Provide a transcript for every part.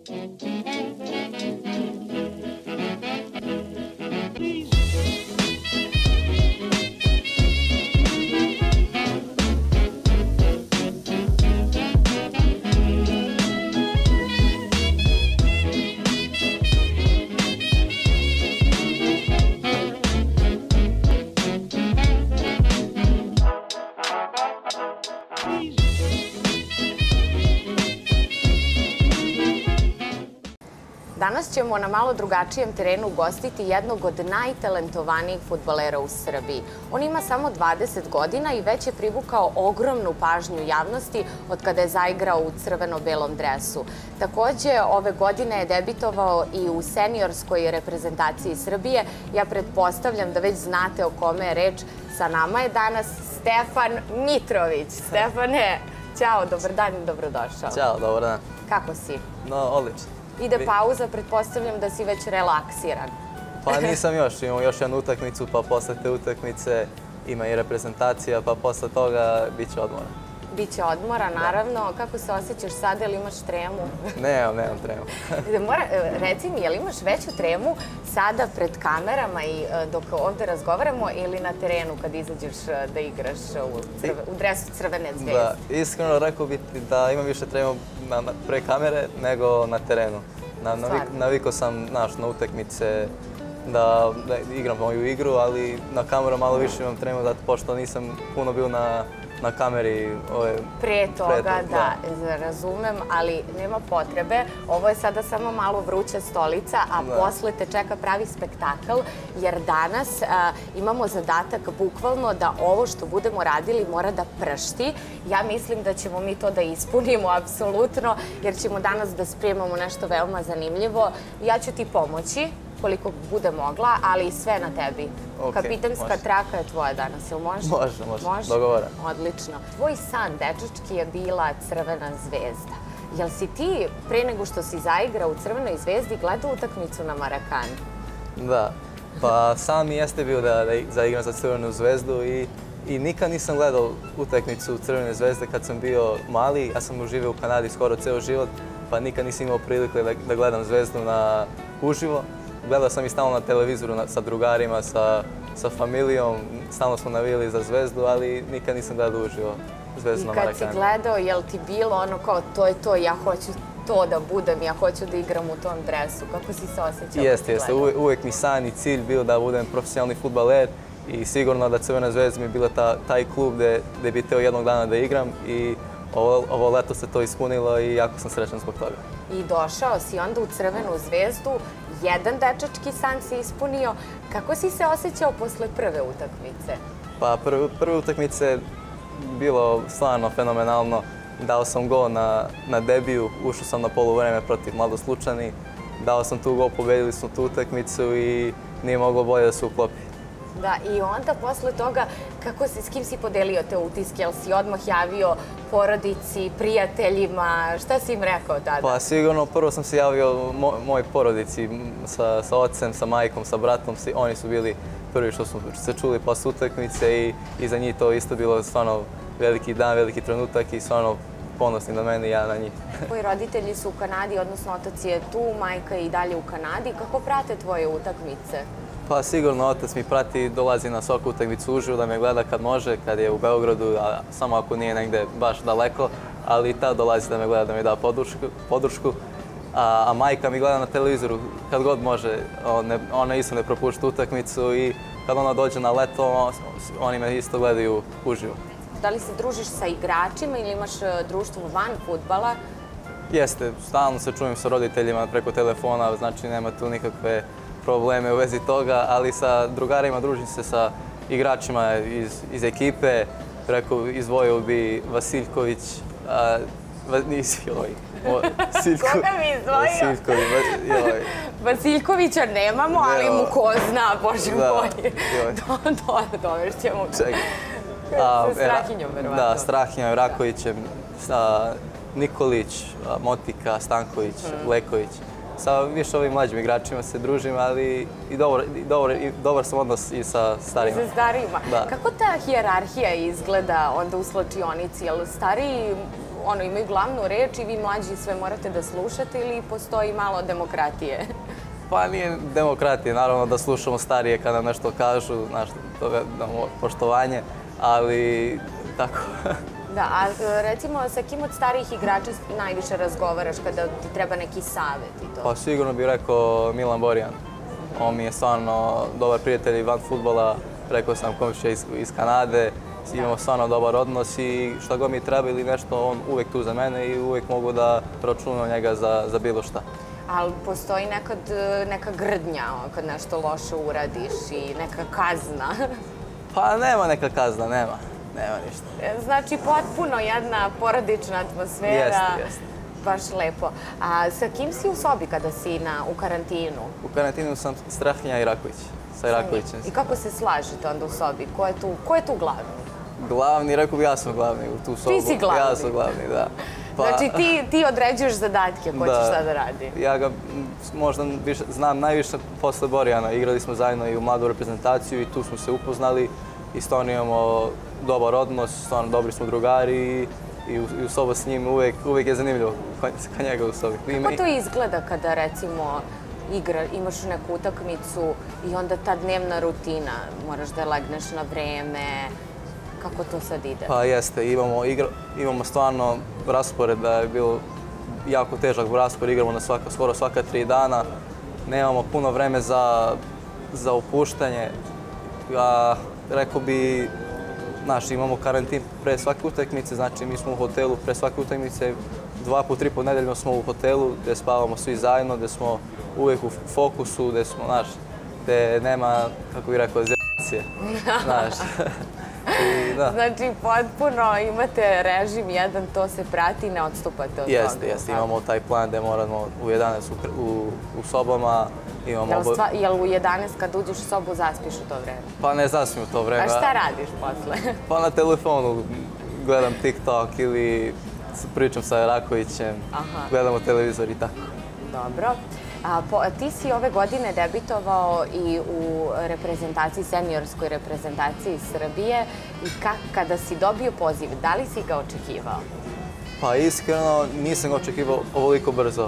Danas ćemo na malo drugačijem terenu ugostiti jednog od najtalentovanijih fudbalera u Srbiji. On ima samo 20 godina i već je privukao ogromnu pažnju javnosti od kada je zaigrao u crveno-belom dresu. Takođe, ove godine je debitovao i u seniorskoj reprezentaciji Srbije. Ja pretpostavljam da već znate o kome je reč. Sa nama je danas Stefan Mitrović. Stefane, ćao, dobar dan i dobrodošao. Ćao, dobar dan. Kako si? No, odlično. Ide pauza, pretpostavljam da si već relaksiran. Pa nisam još, imamo još jednu utakmicu, pa posle te utakmice ima i reprezentacija, pa posle toga bit će odmora. Biće odmora, naravno. Kako se osjećaš sada, ili imaš tremu? Nemam tremu. Reci mi, je li imaš veću tremu sada pred kamerama i dok ovde razgovaramo ili na terenu kad izađeš da igraš u dresu Crvene zvezde? Da, iskreno rekao bih da imam više tremu pre kamere nego na terenu. Navikao sam na utakmice da igram moju igru, ali na kameru malo više imam tremu pošto nisam puno bio na kameri. Pre toga, da, razumem, ali nema potrebe. Ovo je sada samo malo vruća stolica, a posle te čeka pravi spektakl, jer danas imamo zadatak bukvalno da ovo što budemo radili mora da pršti. Ja mislim da ćemo mi to da ispunimo, apsolutno, jer ćemo danas da spremamo nešto veoma zanimljivo. Ja ću ti pomoći koliko bude mogla, ali i sve na tebi. Kapitanska traka je tvoja danas, ili može? Može, dogovora. Odlično. Tvoj san, dečački, je bila Crvena zvezda. Jel si ti, pre nego što si zaigrao u Crvenoj zvezdi, gledao utakmicu na Marakani? Da, pa sam mi jeste bio da zaigram za Crvenu zvezdu i nikad nisam gledao utakmicu Crvene zvezde kad sam bio mali. Ja sam živeo u Kanadi skoro ceo život, pa nikad nisam imao prilike da gledam zvezdu uživo. Gledao sam i stalno na televizoru sa drugarima, sa familijom, stalno smo navijali za zvezdu, ali nikad nisam gledao uživo zvezdu na Marakani. I kad si gledao, je li ti bilo ono kao to je to, ja hoću to da budem, ja hoću da igram u tom dresu? Kako si se osjećao? Jeste. Uvek mi san i cilj bio da budem profesionalni fudbaler i sigurno da Crvena zvezda mi je bila taj klub gde bi hteo jednog dana da igram i ovo leto se to ispunilo i jako sam srećan zbog toga. I došao si onda u Crvenu zvezdu, jedan dečački san si ispunio. Kako si se osjećao posle prve utakmice? Pa prve utakmice bilo stvarno fenomenalno. Dao sam gol na debiju, ušao sam na poluvreme protiv Mladoslučani. Dao sam tu gol, pobedili smo tu utakmicu i nije moglo bolje da se uklopi. Da, i onda posle toga, s kim si podelio te utiske? Jel si odmah javio porodici, prijateljima? Šta si im rekao tada? Pa sigurno, prvo sam se javio mojoj porodici, sa ocem, sa majkom, sa bratom. Oni su bili prvi što smo se čuli posle utakmice i za njih to isto bilo stvarno veliki dan, veliki trenutak i stvarno ponosni na mene i ja na njih. Tvoji roditelji su u Kanadi, odnosno otac je tu, majka je i dalje u Kanadi. Kako prate tvoje utakmice? Pa sigurno, otac mi prati, dolazi na svaku utakmicu uživo da me gleda kad može, kad je u Beogradu, samo ako nije negde baš daleko, ali i tad dolazi da me gleda, da mi da podršku. A majka mi gleda na televizoru kad god može, ona isto ne propušta utakmicu i kad ona dođe na leto, oni me isto gledaju uživo. Da li se družiš sa igračima ili imaš društvo van fudbala? Jeste, stalno se čujem sa roditeljima preko telefona, znači nema tu nikakve probleme u vezi toga, ali sa drugarima družim se sa igračima iz ekipe. Izdvojio bi Vasiljković, nisi Koga bi izdvojio? Vasiljkovića nemamo, ali mu ko zna, Bože moj. Dovešćemo sa Strahinjom, verovatno. Da, Strahinjom, Rakovićem, Nikolić, Motika, Stanković, Leković. Sa više ovim mlađim igračima se družim, ali i dobar sam odnos i sa starijima. I sa starijima. Kako ta hijerarhija izgleda onda u slačionici? Jel stariji imaju glavnu reč i vi mlađi sve morate da slušate ili postoji malo demokratije? Pa nije demokratije, naravno da slušamo starije kada nam nešto kažu, toga damo poštovanje, ali tako. Da, a recimo sa kim od starijih igrača najviše razgovaraš kada ti treba neki savjet i to? Pa sigurno bih rekao Milan Borjan. On mi je stvarno dobar prijatelj i van fudbala, rekao sam komšija iz Kanade, imamo stvarno dobar odnos i šta god mi treba ili nešto, on uvijek tu za mene i uvijek mogu da računam njega za bilo šta. Ali postoji nekad neka grdnja kad nešto loše uradiš i neka kazna? Pa nema neka kazna, nema ništa. Znači potpuno jedna porodična atmosfera. Jeste. Baš lepo. A sa kim si u sobi kada si u karantinu? U karantinu sam Strahinja Iraković. Sa Irakovićem. I kako se slažete onda u sobi? Ko je tu glavni? Glavni, rekao bi ja sam glavni u tu sobu. Ti si glavni? Ja sam glavni, da. Znači ti određuješ zadatke ko će šta da radi? Ja ga možda znam najviše posle Borjana. Igrali smo zajedno i u mladu reprezentaciju i tu smo se upoznali i stvarno imamo dobar odnos, stvarno dobri smo drugari i u sobu s njim uvijek je zanimljivo ka njega u sobi. Kako to izgleda kada recimo imaš neku utakmicu i onda ta dnevna rutina, moraš da legneš na vreme, kako to sad ide? Pa jeste, imamo stvarno raspored da je bilo jako težak raspored, igramo na skoro svaka 3 dana, nemamo puno vreme za opuštanje. Rekao bi, imamo karantin pre svake utakmice, znači mi smo u hotelu pre svake utakmice, 2 put, 3 put nedeljno smo u hotelu gdje spavamo svi zajedno, gdje smo uvijek u fokusu, gdje nema, kako bih rekao, zemacije. Znači, potpuno imate režim jedan, to se prati i ne odstupate od toga. Jeste, imamo taj plan gdje moramo u 11 u sobama. Jel u 11 kad uđeš u sobu zaspiš u to vreme? Pa ne zaspim u to vreme. A šta radiš posle? Pa na telefonu gledam TikTok ili pričam sa Rakovićem, gledamo televizor i tako. Dobro. Ti si ove godine debitovao i u seniorskoj reprezentaciji Srbije i kada si dobio poziv, da li si ga očekivao? Pa iskreno nisam ga očekivao ovoliko brzo.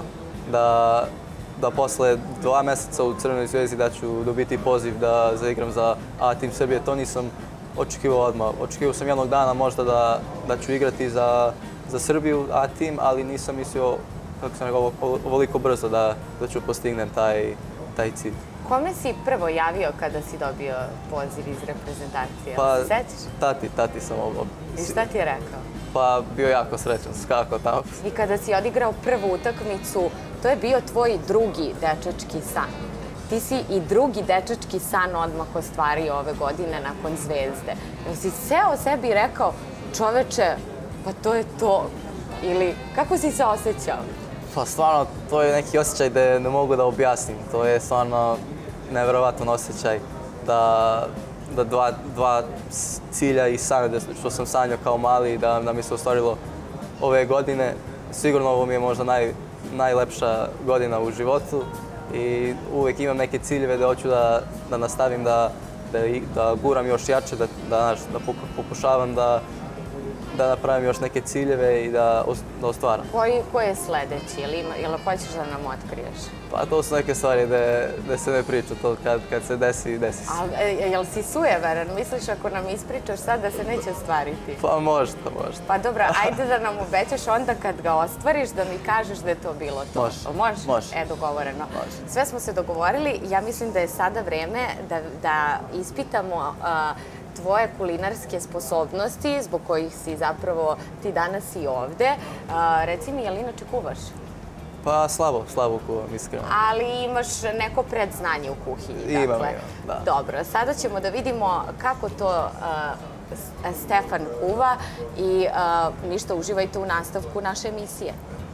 Da posle 2 meseca u Crvenoj zvezdi da ću dobiti poziv da zaigram za A tim Srbije, to nisam očekivao odmah. Očekivao sam jednog dana možda da ću igrati za Srbiju A tim, ali nisam mislio, kako sam rekao, ovoliko brzo da ću postignem taj cilj. Kome si prvo javio kada si dobio poziv iz reprezentacije? Pa, se sećaš? tati sam ovo. I šta ti je rekao? Pa, bio jako srećan, skako tamo. I kada si odigrao prvu utakmicu, to je bio tvoj drugi dečački san. Ti si i drugi dečački san odmah ostvario ove godine nakon Zvezde. Jel si seo sebi i rekao, čoveče, pa to je to? Ili kako si se osjećao? Pa stvarno, to je neki osjećaj da ne mogu da objasnim. To je stvarno neverovatan osjećaj da dva cilja i sanja što sam sanjao kao mali da mi se ostvarilo ove godine. Sigurno ovo mi je možda najlepša godina u životu i uvijek imam neke ciljeve da hoću da nastavim da guram još jače, da pokušavam da napravim još neke ciljeve i da ostvaram. Koji je sledeći? Jel hoćeš da nam otkriješ? Pa to su neke stvari da se ne priča, to kad se desi, desi se. Jel si sujeveran? Misliš ako nam ispričaš sad da se neće ostvariti? Pa možda. Pa dobro, ajde da nam obećaš onda kad ga ostvariš da mi kažeš da je to bilo to. Može. Dogovoreno. Sve smo se dogovorili. Ja mislim da je sada vreme da ispitamo tvoje kulinarske sposobnosti, zbog kojih si zapravo ti danas i ovde. Reci mi, jel inače kuvaš? Pa slabo kuvam, iskreno. Ali imaš neko predznanje u kuhinji, Imam, da. Dobro, sada ćemo da vidimo kako to Stefan kuva i ništa, uživajte u nastavku naše emisije.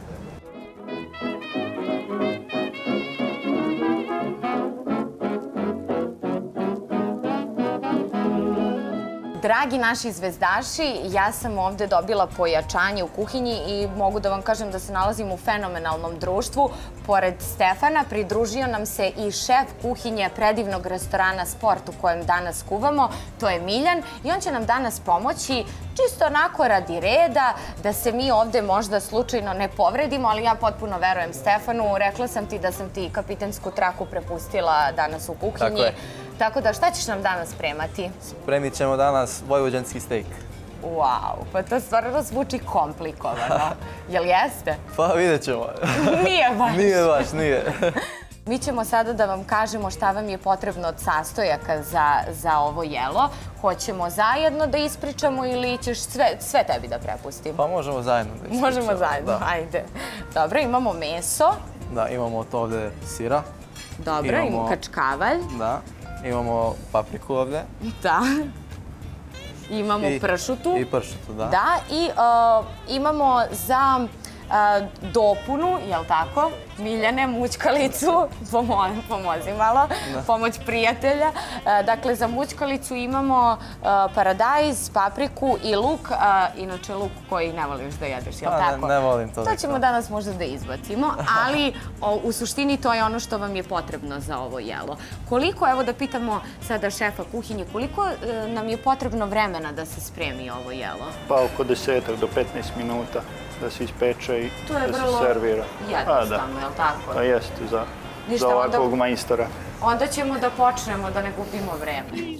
Dragi naši zvezdaši, ja sam ovde dobila pojačanje u kuhinji i mogu da vam kažem da se nalazim u fenomenalnom društvu. Pored Stefana pridružio nam se i šef kuhinje predivnog restorana Sport u kojem danas kuvamo, to je Miljan i on će nam danas pomoći čisto onako radi reda, da se mi ovde možda slučajno ne povredimo, ali ja potpuno verujem Stefanu. Rekla sam ti da sam ti kapitensku traku prepustila danas u kuhinji. Tako je. Tako da šta ćeš nam danas spremati? Spremit ćemo danas vojvođanski steak. Wow, pa to stvarno zvuči komplikovano. Jel jeste? Pa vidjet ćemo. Nije baš. Nije baš, nije. Mi ćemo sada da vam kažemo šta vam je potrebno od sastojaka za ovo jelo. Hoćemo zajedno da ispričamo ili ćeš sve tebi da prepustim? Pa možemo zajedno da ispričamo. Možemo zajedno, ajde. Dobro, imamo meso. Da, imamo to ovde sira. Dobro, imamo kačkavalj. Da, imamo papriku ovde. Da. Imamo pršutu. I pršutu, da. Da, i imamo za dopunu, jel tako? Miljane, mućkalicu, pomozi malo, pomoć prijatelja. Dakle, za mućkalicu imamo paradajz, papriku i luk, inače luk koji ne voliš da jedeš, jel tako? Ne volim to. To ćemo danas možda da izbacimo, ali u suštini to je ono što vam je potrebno za ovo jelo. Koliko, evo da pitamo sada šefa kuhinje, koliko nam je potrebno vremena da se spremi ovo jelo? Pa oko 10 do 15 minuta da se ispeče i da se servira. To je vrlo jednostavno, je li tako? Pa jeste, za ovakvog majstora. Onda ćemo da počnemo, da ne gubimo vreme.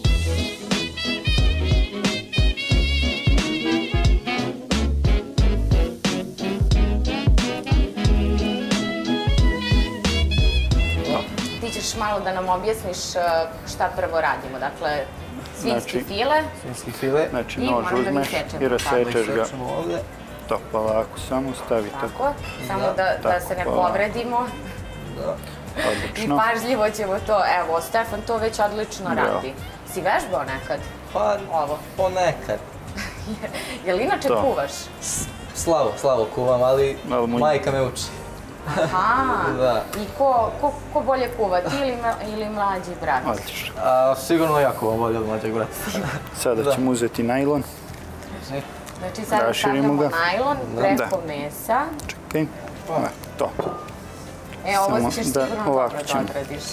Ti ćeš malo da nam objasniš šta prvo radimo. Dakle, svinjski file. Svinjski file. Znači, nož uzmeš i rasečeš ga. To polako, samo stavi tako. Tako, samo da se ne povredimo. I pažljivo ćemo to, evo, Stefan to već odlično radi. Si vežbao nekad? Pa, ponekad. Jel inače kuvaš? Slavo kuvam, ali majka me uči. Aha, i ko bolje kuva, ti ili mlađi brat? Odlično. Sigurno ja kuvam bolje od mlađeg brata. Sada ćemo uzeti najlon. Znači sada stavljamo najlon preko mesa. Čekaj, to. E, ovo ćeš sigurno dobro da odradiš.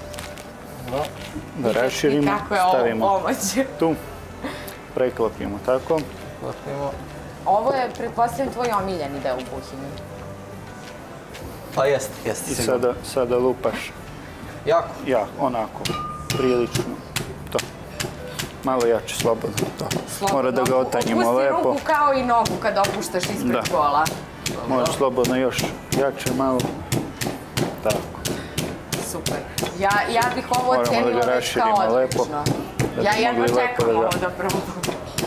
Da raširimo, stavimo tu, preklopimo tako. Ovo je, pretpostavljam, tvoj omiljeni deo u kuhinji. Pa jeste, i sada lupaš. Jako? Ja, onako, prilično. To. Malo jače, slobodno. Mora da ga otanjimo lepo. Pusti ruku kao i nogu kad opuštaš ispred kola. Može slobodno još jače malo. Tako. Super. Ja bih ovo ocenila već kao odlično. Ja jedva čekam ovo da probam.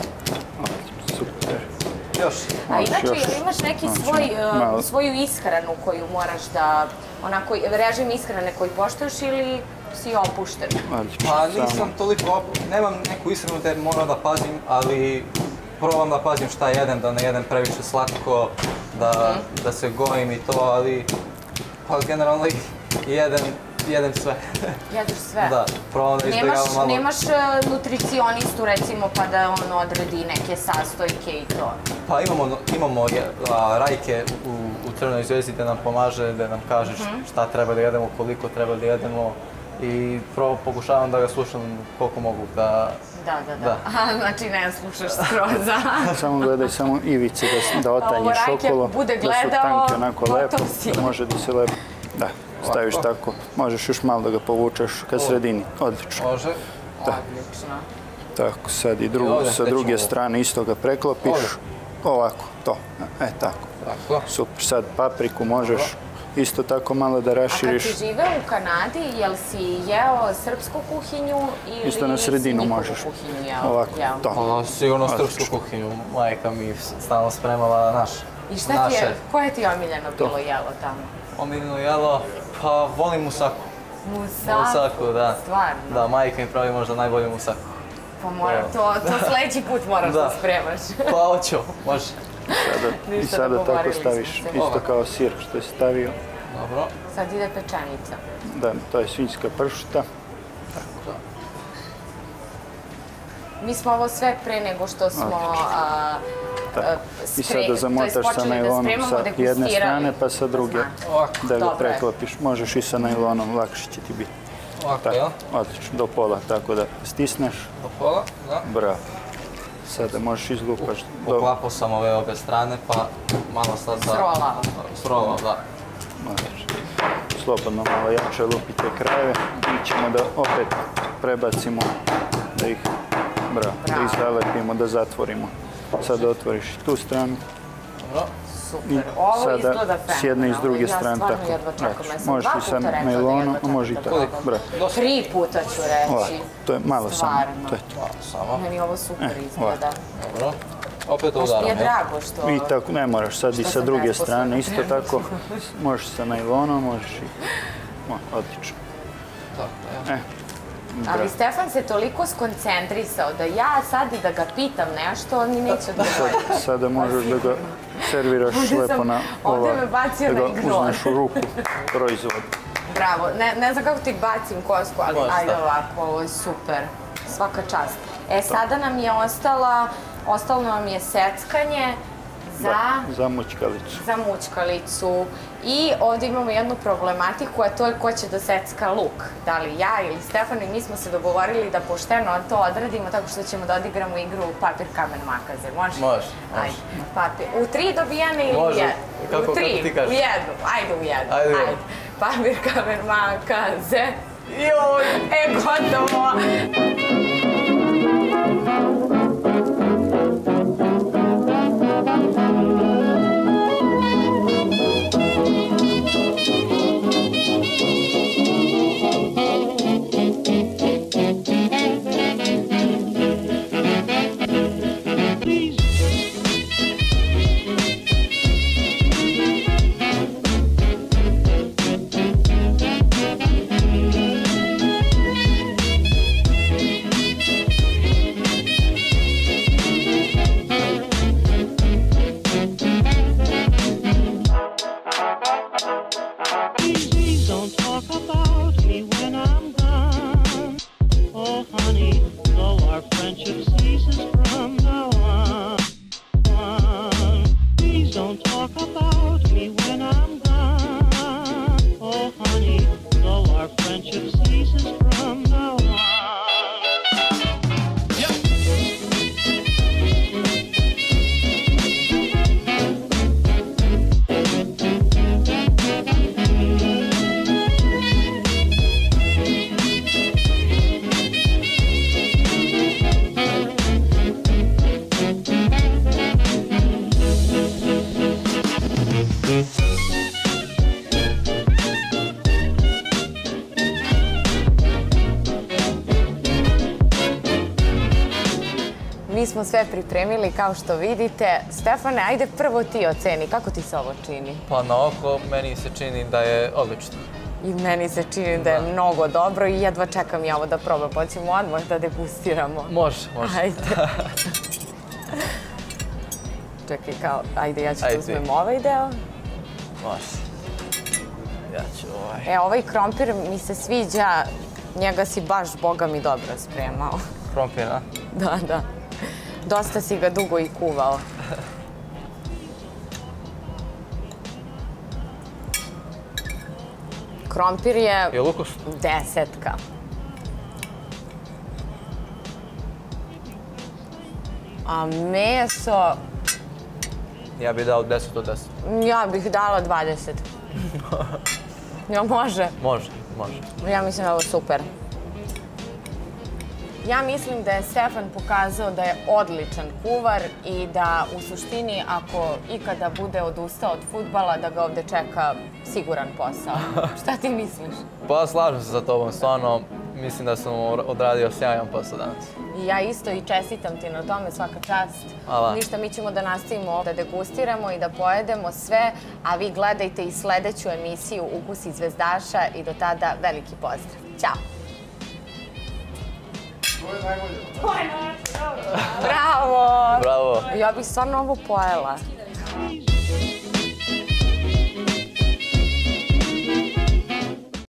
Super. Još. A inače, ili imaš neki svoju ishranu koju moraš da, onako, režim ishrane koji poštuješ ili si opušten? Pa nisam toliko, nemam neku ishranu te moram da pazim, ali probam da pazim šta jedem, da ne jedem previše slatko, da se gojim i to, ali pa generalno jedem sve. Jedeš sve? Da, probam da izbjegavam malo. Nemaš nutricionistu, recimo, pa da on odredi neke sastojke i to? Pa imamo Rajke u Crvenoj zvezdi da nam pomaže, da nam kaže šta treba da jedemo, koliko treba da jedemo i pokušavam da ga slušam koliko mogu da... Da. Aha, znači ne slušaš skroz. Samo gledaj, samo ivice da otanjiš okolo, da su tanke onako lepo, da može da se lepo... Da, staviš tako, možeš još malo da ga povučeš ka sredini, odlično. Može, odlično. Tako, sad i sa druge strane isto ga preklopiš, ovako, to, tako. Super, sad papriku možeš isto tako malo da raširiš. A kad si živeo u Kanadi, jel si jeo srpsku kuhinju ili isto na sredinu možeš. Ovako, to. Sigurno srpsku kuhinju, majka mi stalno spremala naše. I šta ti je, koje ti je omiljeno bilo jelo tamo? Omiljeno jelo, pa volim musaku. Musaku? Da. Stvarno? Da, majka mi pravi možda najbolju musaku. Pa moram, to sledeći put moraš da spremaš. Pa hoću, može. I sada tako staviš, isto kao sir što je stavio. Dobro. Sad ide pečenica. Da, to je svinjska pršuta. Tako. Mi smo ovo sve pre nego što smo i sada zamotaš sa najlonom sa jedne strane pa sa druge da ga preklopiš. Možeš i sa najlonom, lakše će ti biti. Ovako, jel? Odlično, do pola, tako da stisneš. Do pola, da. Bravo. Sada možeš izlupaš. Poklapao sam ove obe strane, pa malo sad da... Srolao, da. Slobodno malo jače lupite krajeve. Mi ćemo da opet prebacimo, da ih zalepimo, da zatvorimo. Sada otvoriš tu stranu. Dobro. Super. Ovo izgleda fenomenalno. S jedne i s druge strane tako. Ja stvarno jedva čekam. Ja sam možeš dva i sa puta rekla da najlonom, jedva može i tako. 3 puta ću reći. To je malo samo. Stvarno. Meni ovo super izgleda. Dobro. Opet udaram. Baš mi je drago što... I tako, ne moraš sad i sa druge strane. Isto tako, možeš sa najlonom, možeš i... Odlično. Tako, Ali Stefan se toliko skoncentrisao da ja sad i da ga pitam nešto, on mi neće odgovoriti. Sada možeš da ga serviraš lepo na ovdje me bacio na igru. Da ga uzmeš u ruku, proizvod. Bravo, ne znam kako ti bacim kosku, ali ajde ovako, ovo je super. Svaka čast. Sada nam je ostalo nam je seckanje za mućkalicu. Za mućkalicu. I ovdje imamo jednu problematiku, a to je ko će da secka luk. Da li ja ili Stefan, i mi smo se dogovorili da pošteno to odradimo tako što ćemo da odigramo igru papir, kamen, makaze. Može? Može. Ajde, papir. U 3 dobijane ili u 1? Može. Kako ti kažeš? U 1. Ajde u 1. Ajde. Papir, kamen, makaze. Joj, gotovo! Mi smo sve pripremili, kao što vidite. Stefane, ajde prvo ti oceni. Kako ti se ovo čini? Pa na oko meni se čini da je odlično. I meni se čini da je mnogo dobro i jedva čekam ja ovo da probam. Pa ćemo odmah da degustiramo. Može. Ajde. Čekaj, ajde, ja ću da uzmem ovaj deo. Može. Ja ću ovaj. Ovaj krompir mi se sviđa. Njega si baš, boga mi, dobro spremao. Krompir, a? Da. Dosta si ga dugo i kuvao. Krompir je... Je li ukus? 10. A meso... Ja bih dao 10 od 10. Ja bih dala 20. Ja, može? Može. Ja mislim da je ovo super. Ja mislim da je Stefan pokazao da je odličan kuvar i da u suštini ako ikada bude odustao od fudbala da ga ovde čeka siguran posao. Šta ti misliš? Pa slažem se sa tobom, stvarno mislim da sam odradio sjajan posao danas. Ja isto i čestitam ti na tome, svaka čast. Ništa, mi ćemo da nastavimo da degustiramo i da pojedemo sve, a vi gledajte i sledeću emisiju Ukusi zvezdaša i do tada veliki pozdrav. Ćao! To je najbolje. Bravo! Bravo! Ja bih stvarno ovo pojela.